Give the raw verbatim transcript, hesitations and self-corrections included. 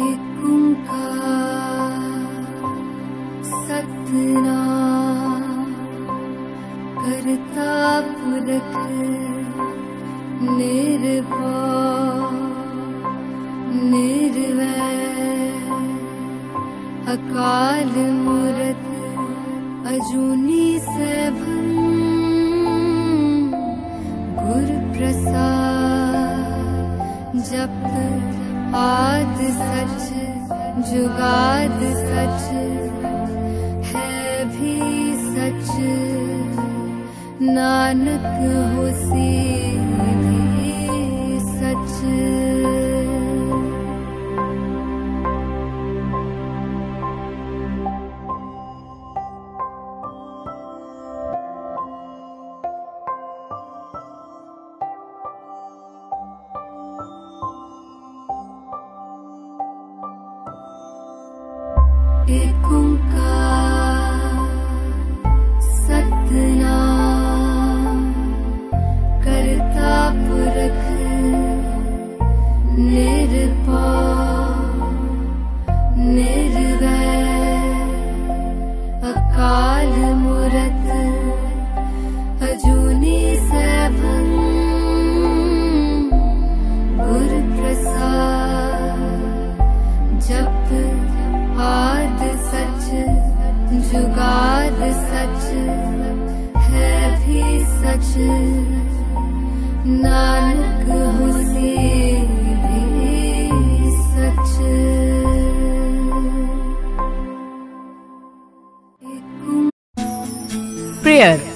एक ओंकार सतनाम करता पुरख निर्भय निर्वैर अकाल मूरत अजूनी सैभं गुरु प्रसाद जप आद सच जुगाद सच है भी सच नानक होसी भी सच। एक ओंकार सतनाम करता पुरख निर्भय निर्वैर अकाल मूरत अजूनी सैभं गुरु प्रसाद जप आद सच जुगाद सच है भी सच नानक होसी भी सच। Prayer.